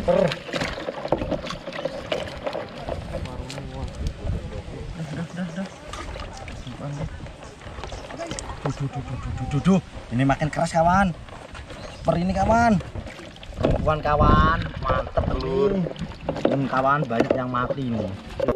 Per. Duh. Ini makin keras kawan. Per ini kawan. Perempuan kawan, mantep telur. Kawan banyak yang mati ini.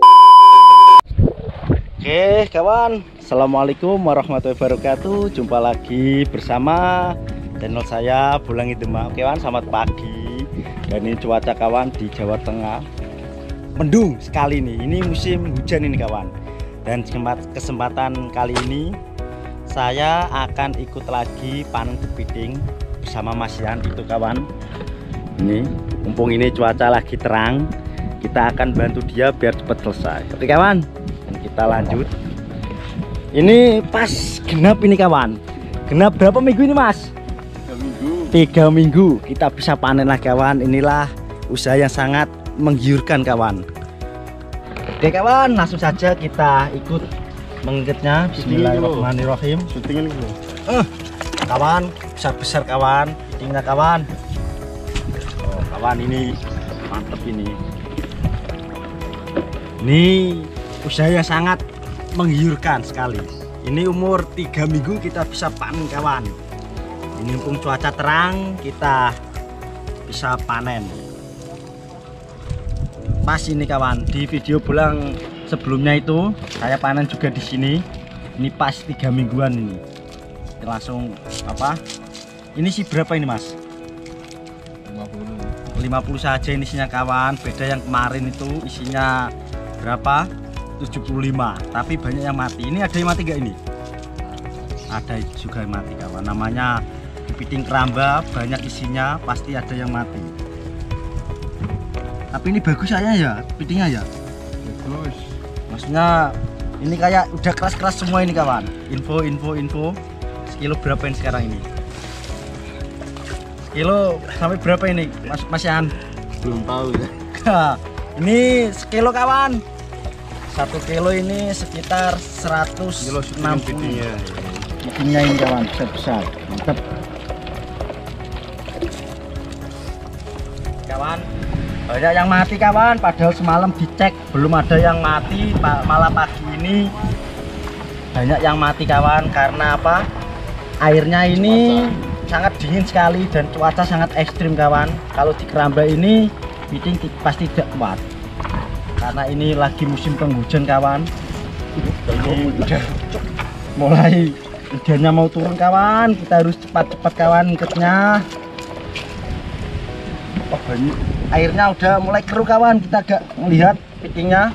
Oke kawan, assalamualaikum warahmatullahi wabarakatuh. Jumpa lagi bersama channel saya Bolang Demak. Oke kawan, selamat pagi. Dan ini cuaca kawan di Jawa Tengah mendung sekali nih. Ini musim hujan ini kawan. Dan kesempatan kali ini saya akan ikut lagi panen kepiting bersama Mas Yan itu kawan. Ini mumpung ini cuaca lagi terang, kita akan bantu dia biar cepat selesai. Oke kawan, dan kita lanjut. Ini pas genap ini kawan. Genap berapa minggu ini Mas? 3 minggu kita bisa panen lah kawan. Inilah usaha yang sangat menggiurkan kawan. Oke kawan, langsung saja kita ikut mengikutnya. Bismillahirrahmanirrahim. Syutingan dulu. Kawan, besar-besar kawan, pitingnya kawan. Oh, kawan ini mantep ini. Ini usaha yang sangat menggiurkan sekali. Ini umur 3 minggu kita bisa panen kawan. Ini mumpung cuaca terang kita bisa panen. Pas ini kawan, di video Bolang sebelumnya itu saya panen juga di sini. Ini pas 3 mingguan ini. Kita langsung apa? Ini sih berapa ini Mas? 50 saja ini isinya kawan. Beda yang kemarin itu isinya berapa? 75. Tapi banyak yang mati. Ini ada yang mati gak ini? Ada juga yang mati kawan. Namanya kepiting keramba, banyak isinya, pasti ada yang mati. Tapi ini bagus saya ya, kepitingnya ya. Bagus. Maksudnya ini kayak udah keras-keras semua ini kawan. Info. Sekilo berapa ini sekarang ini? Sekilo sampai berapa ini Mas Yan? Belum tahu ya. Ini sekilo kawan. 1 kilo ini sekitar 160 pitingnya. Pitingnya ini kawan, besar-besar. Mantap. Kawan, banyak yang mati kawan, padahal semalam dicek belum ada yang mati, malah pagi ini banyak yang mati kawan. Karena apa? Airnya ini sangat dingin sekali dan cuaca sangat ekstrim kawan. Kalau di keramba ini piting pasti tidak kuat karena ini lagi musim penghujan kawan. Ini udah mulai hujannya mau turun kawan, kita harus cepat-cepat kawan ikutnya. Oh, airnya udah mulai keruh kawan, kita agak melihat pitingnya.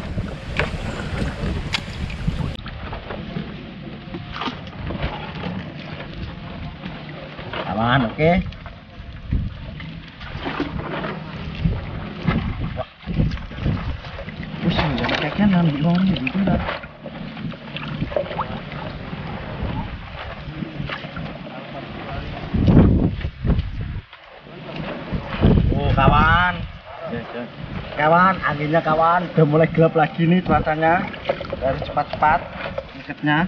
Kawan, oke. Wah, pusing jadi kayaknya ngambil orang gitu lah. Kawan, kawan, anginnya kawan udah mulai gelap lagi nih cuacanya. Harus cepat-cepat ikutnya.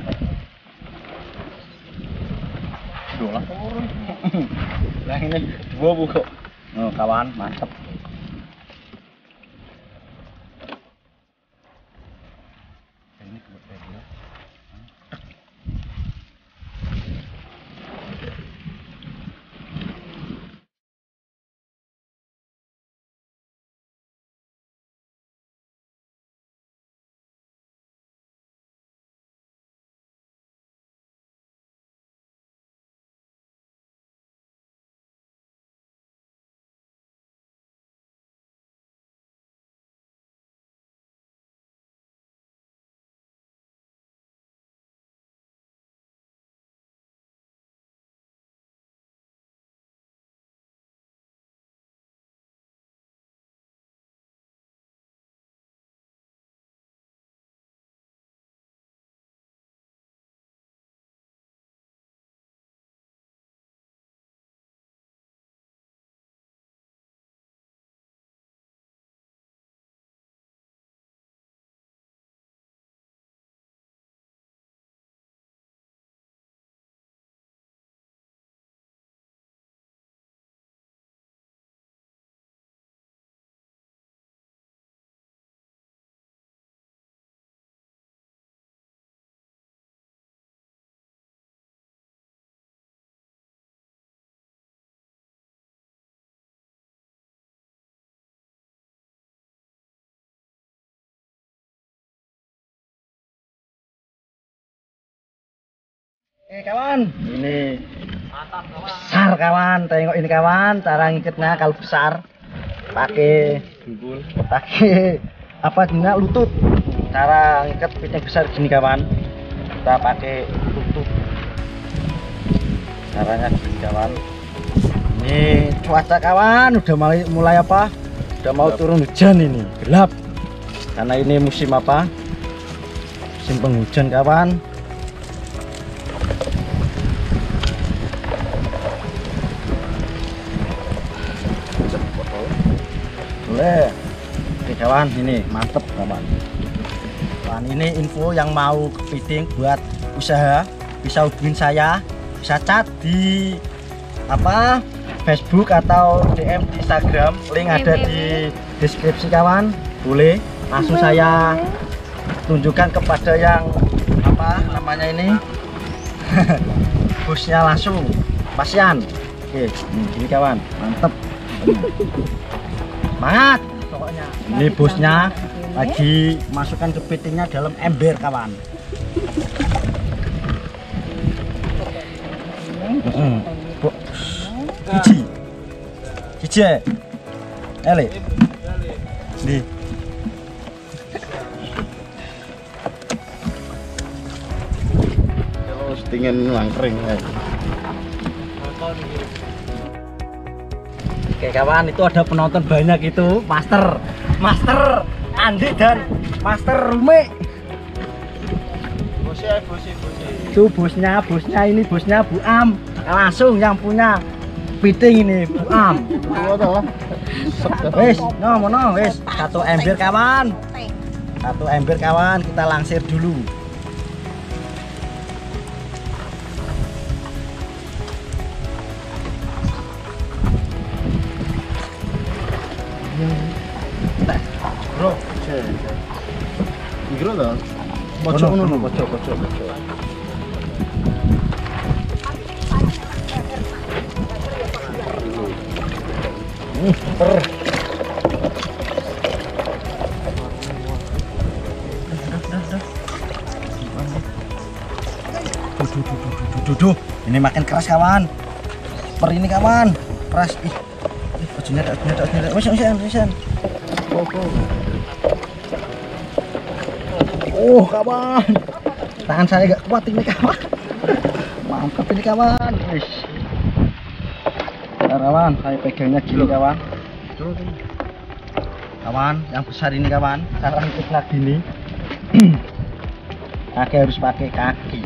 Dolah. Nah ini dua buku. Oh, kawan, mantep. Oke kawan, ini besar kawan. Tengok ini kawan, cara ngikatnya kalau besar pakai apa guna lutut. Cara ngikat piting besar gini kawan, kita pakai lutut. Caranya gini kawan. Ini cuaca kawan udah mulai apa? Udah mau turun hujan ini, gelap. Karena ini musim apa? Musim penghujan kawan. Boleh. Oke kawan, ini mantep kawan. Kawan ini info yang mau kepiting buat usaha bisa hubungin saya, bisa chat di apa Facebook atau DM di Instagram, link ada di deskripsi kawan. Boleh langsung saya tunjukkan kepada yang apa namanya ini bosnya langsung pasian. Oke ini kawan mantep, semangat pokoknya. Ini bosnya lagi masukkan kepitingnya dalam ember kawan. Cici ele di Kalau settingin langkring ya. Oke kawan, itu ada penonton banyak itu, Master Andi dan Master Rumi. Itu bosnya ini bosnya Bu Am, langsung yang punya piting ini Bu Am. Wes, no wes, satu ember kawan, kita langsir dulu. Bro, Igro dah. Bocok ngono, bocok. Duh, ini makin keras kawan. Per ini kawan, keras. Bajunya ada. Wes. Oh kawan, tangan saya gak kuat ini kawan. Mantap ini kawan. Wis. Kawan, saya pegangnya gini kawan. Kawan, yang besar ini kawan, cara ngikutnya gini. Kaki harus pakai kaki.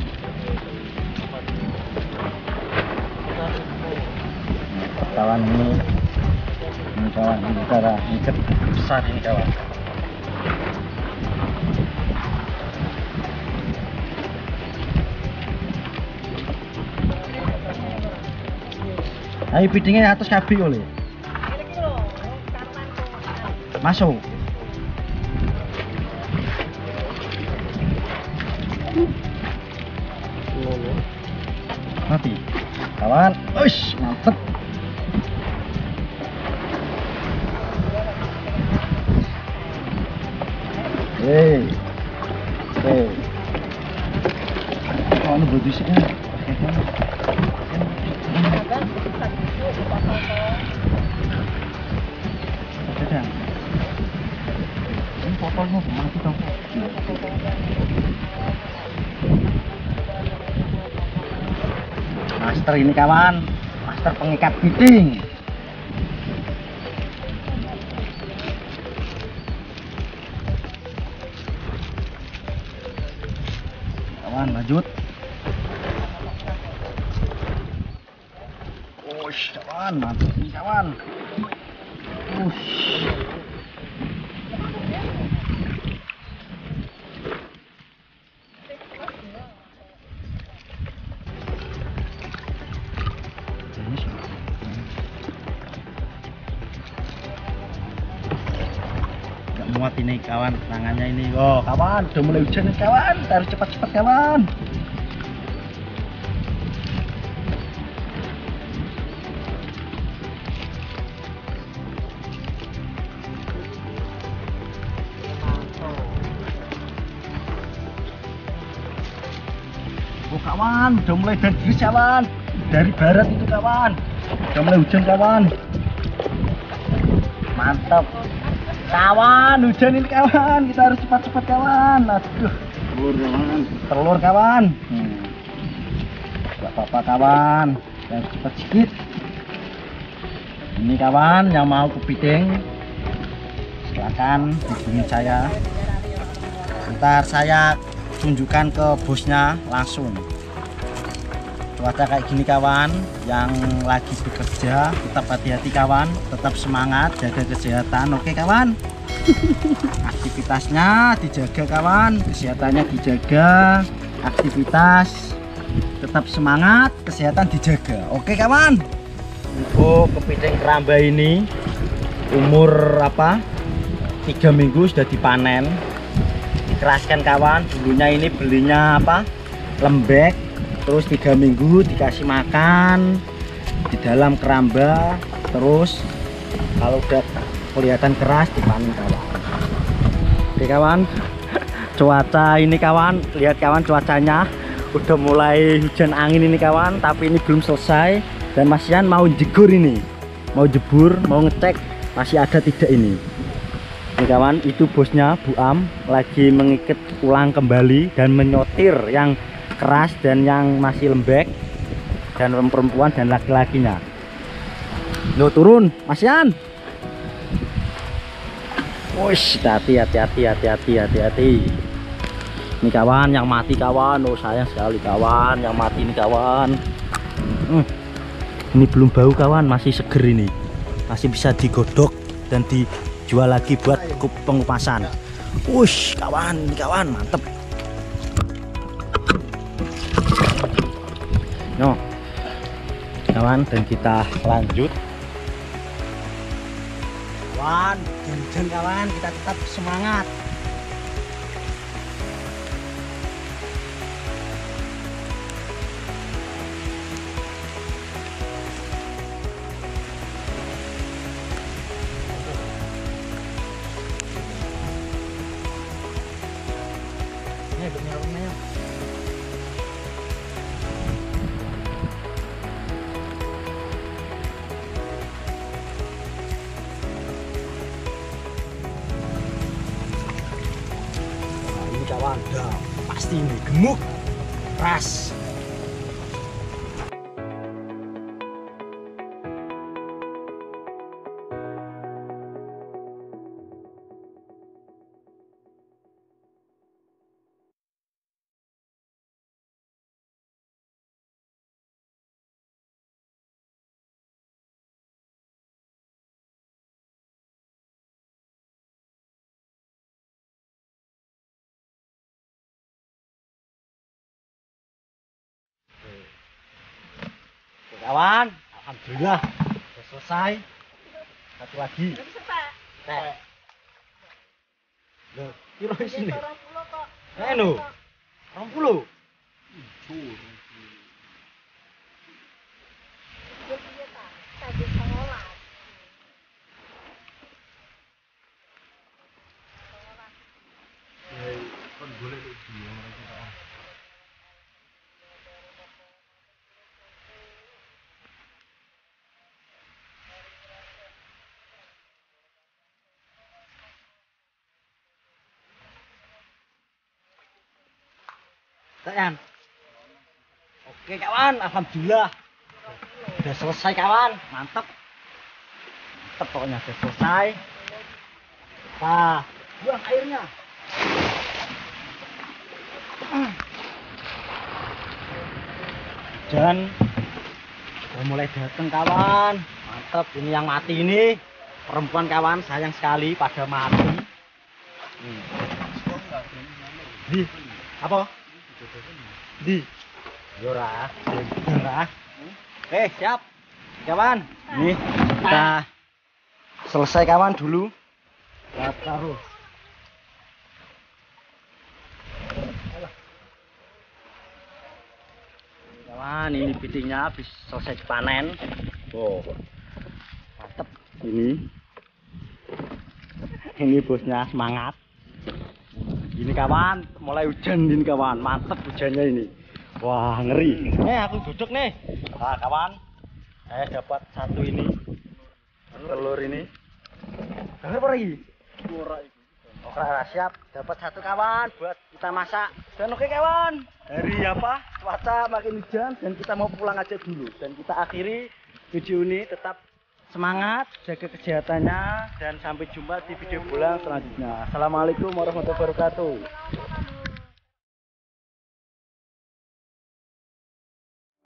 Kawan ini kawan, ini cara ngikat besar ini kawan. Ayo pitingnya atas kabeh oleh. Masuk. Mati. Kawan, uish, mantep. Oke. Oh, ini baju sih. Ini fotonya mati dong. Master ini kawan, master pengikat piting. Kawan lanjut. Ush, kawan mantap ini kawan. Ush. Gak muat ini kawan, tangannya ini. Oh kawan, udah mulai hujan nih kawan, harus cepat-cepat kawan. Oh kawan, udah mulai deras kawan. Dari barat itu kawan, udah mulai hujan kawan. Mantap kawan, hujan ini kawan, kita harus cepat-cepat kawan. Aduh, telur kawan. Gak apa-apa kawan, yang cepat sedikit. Ini kawan yang mau kepiting, silakan hubungi saya. Ntar saya tunjukkan ke bosnya langsung. Cuaca kayak gini kawan, yang lagi bekerja tetap hati-hati kawan, tetap semangat, jaga kesehatan. Oke kawan, aktivitasnya dijaga kawan, kesehatannya dijaga, aktivitas tetap semangat, kesehatan dijaga. Oke kawan. Untuk kepiting keramba ini umur 3 minggu sudah dipanen. Dikeraskan kawan, dulunya ini belinya lembek, terus 3 minggu dikasih makan di dalam keramba, terus kalau udah kelihatan keras dipanen kawan. Oke kawan, cuaca ini kawan, lihat kawan, cuacanya udah mulai hujan angin ini kawan, tapi ini belum selesai. Dan Mas Yan mau jegur ini, mau jebur, mau ngecek masih ada tidak ini. Ini kawan, itu bosnya Bu Am lagi mengikat ulang kembali dan menyotir yang keras dan yang masih lembek, dan perempuan dan laki-lakinya. Lo turun Mas Yan. Wush, hati-hati. Ini kawan yang mati kawan, oh sayang sekali kawan yang mati ini kawan. Ini belum bau kawan, masih seger ini, masih bisa digodok dan dijual lagi buat pengupasan. Wush kawan, ini kawan mantep. No kawan, dan kita lanjut kawan, hujan kawan, kita tetap semangat. Kawan, dah pasti ini gemuk keras. Kawan, alhamdulillah sudah selesai. Satu lagi. Teh. Loh, kira di sini. Lho. 20. Sayang. Oke kawan, alhamdulillah udah selesai kawan, mantep pokoknya udah selesai. Nah, buang airnya. Hujan udah mulai datang kawan, mantep. Ini yang mati ini perempuan kawan, sayang sekali pada mati. Di apa? Di Yora. Siap kawan, nih kita selesai kawan dulu, kita taruh. Kawan, ini pitingnya habis selesai dipanen. Oh mantep. Ini bosnya semangat. Ini kawan, mulai hujan ini kawan, mantep hujannya ini. Wah, ngeri. Nih aku duduk nih. Nah, kawan. Saya dapat satu ini. Telur ini. Dengar apa lagi? Oke, siap. Dapat satu kawan buat kita masak. Dan oke kawan. Hari apa? Cuaca makin hujan dan kita mau pulang aja dulu. Dan kita akhiri video ini. Tetap semangat, jaga kesehatannya dan sampai jumpa di video pulang selanjutnya. Assalamualaikum warahmatullahi wabarakatuh.